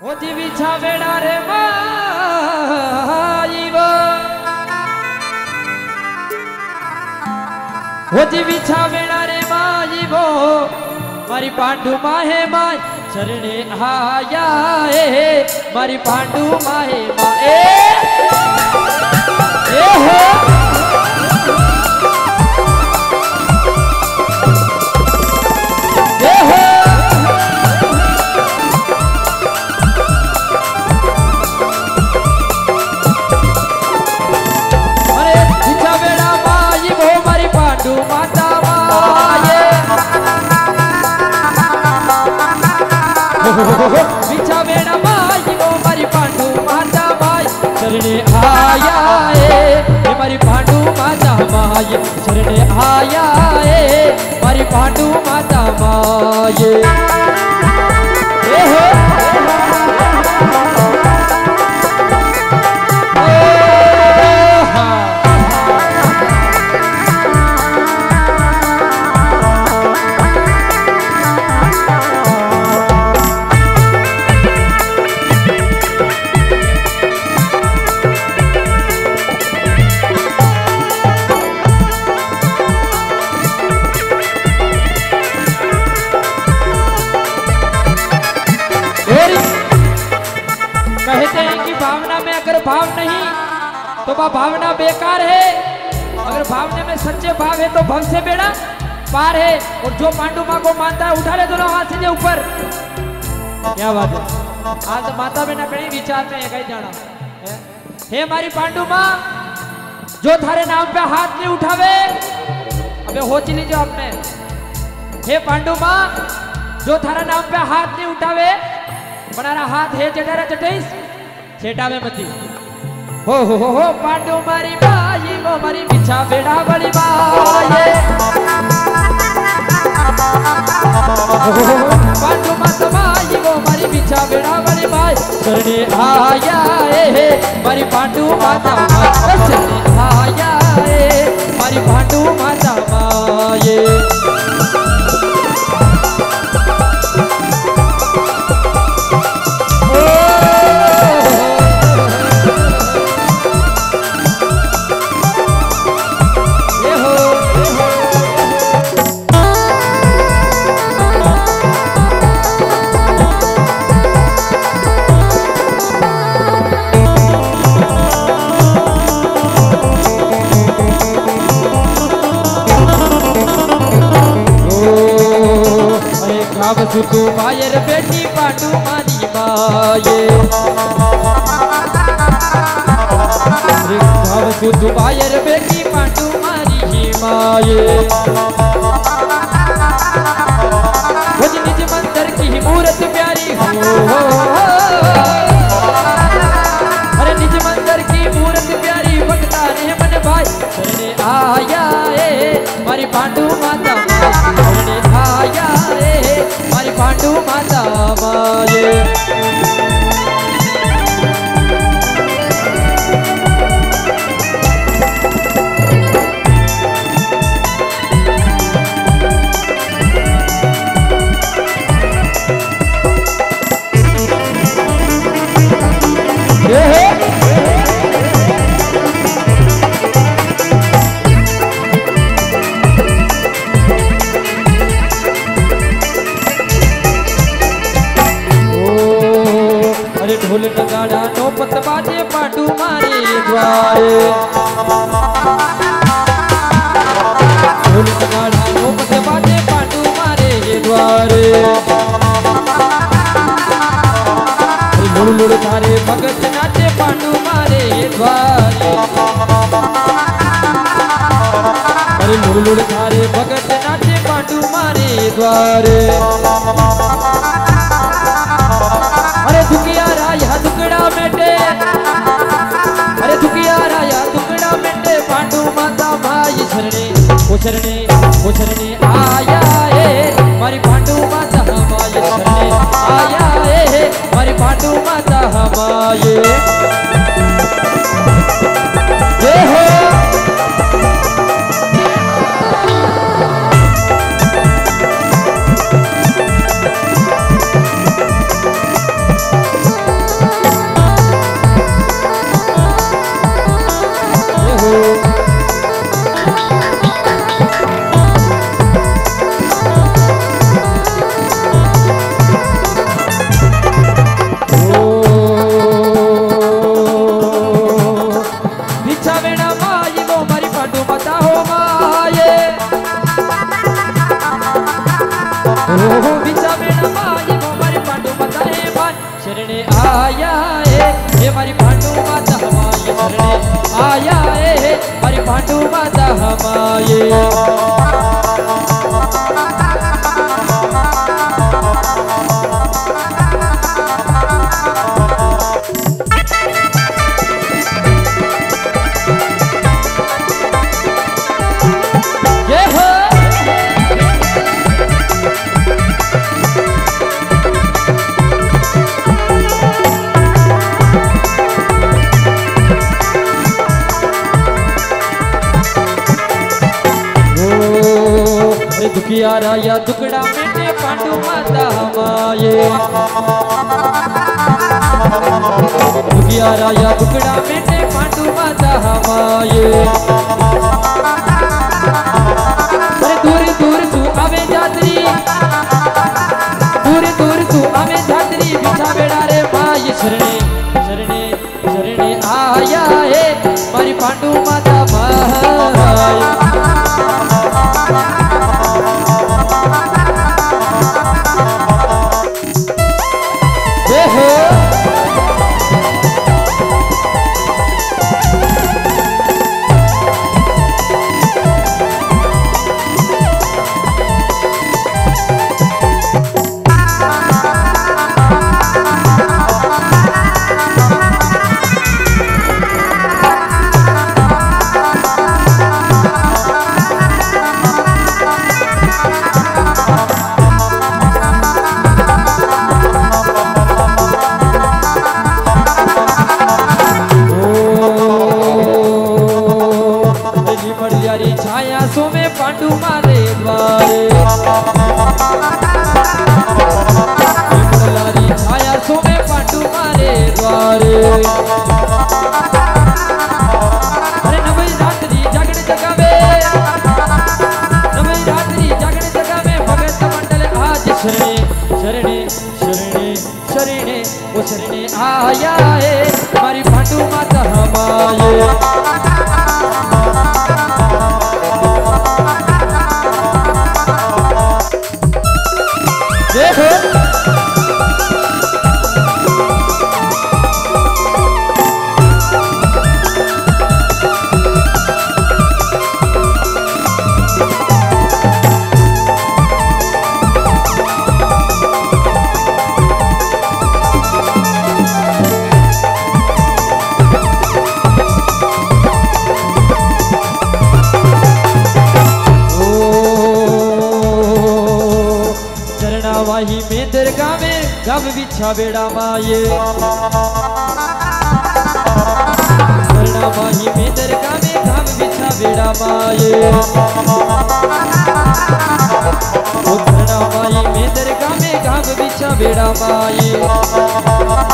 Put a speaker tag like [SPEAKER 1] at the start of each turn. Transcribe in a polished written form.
[SPEAKER 1] ओ जीवी छावेड़ा रे माई वो ओ जीवी छावेड़ा रे माई वो मारी पांडू माहे माय शरणे आया मारी पांडू माहे माए हो बिछा बेड़ा माई वो मारी पांडू माता माई शरणे आया मारी पांडू माता माई शरणे आया मारी पांडू माता माई कहते हैं कि भावना में अगर भाव नहीं तो वह भावना बेकार है। अगर भावना में सच्चे भाव है तो भव से बेड़ा पार है। और जो पांडु माँ को मानता है उठा ले दोनों हाथ से ऊपर। क्या बात है, आज माता बहना कहीं विचार में है कहीं जाना है। हमारी पांडु माँ जो थारे नाम पे हाथ नहीं उठावे अबे हो चली जो आपने। हे पांडु माँ जो थारा नाम पे हाथ नहीं उठावे बनारा हाथ है चटारा चटेस छेटावे मती हो पांडु मारी बाई वो मारी बिछा बेड़ा वाली बाई पांडु माता बाई वो मारी बिछा बेड़ा वाली बाई शरणे आया मारी पांडु माता माई शरणे आया मारी पांडु माता माई सुतु मायर बेटी पांडू मानी माये सुतु मायर बेटी पांडू मानी माये निज मंदिर की मूर्त प्यारी हो अरे निज मंदिर की मूर्त प्यारी भक्ता ने मन भाई शरणे आया मारी पांडू माता शरणे आया मारी पांडू माता माये ढोल नगाड़ा नौपत बाजे पांडू मारे द्वारे ढोल नगाड़ा नौपत बाजे पांडू मारे द्वारे लुड़ लुड़ थारे भगत नाचे पांडू मारे द्वारे अरे लुड़ लुड़ थारे भगत नाचे पांडू मारे द्वारे अरे दुखिया राया दुकड़ा मेटे अरे दुखिया राया दुकड़ा मेटे पांडू माता भाई शरणे शरणे आया मारी पांडू माता भाई शरणे आया मारी पांडू माता हमारे हो शरणे आया है ये मारी पांडु माता हमारे शरणे आया है मारी पांडु माता हमारे दुखियारा या दुकड़ा मेटे पांडु माता हमारे दुखियारा या दुकड़ा मेटे पांडु माता हमारे अरे दूर दूर तू आवे जात्री दूर दूर तू आवे जात्री बिछा बेड़ा रे माई शरणे शरणे शरणे आया है मारी पांडु माता माई पांडु मारे द्वारे छाया सोमे पांडु मारे द्वारे अरे नवई रात्रि जागने जगावे नवई रात्रि जागने जगावे भगत मंडल आज शरणे शरणे शरणे शरणे वो शरणे आया है हमारी पांडु माता हमारे माही में दरगाह में गव बिछा बेड़ा माये माही में दरगाह में गव बिछा बेड़ा माये माही में दरगाह में गव बिछा बेड़ा माये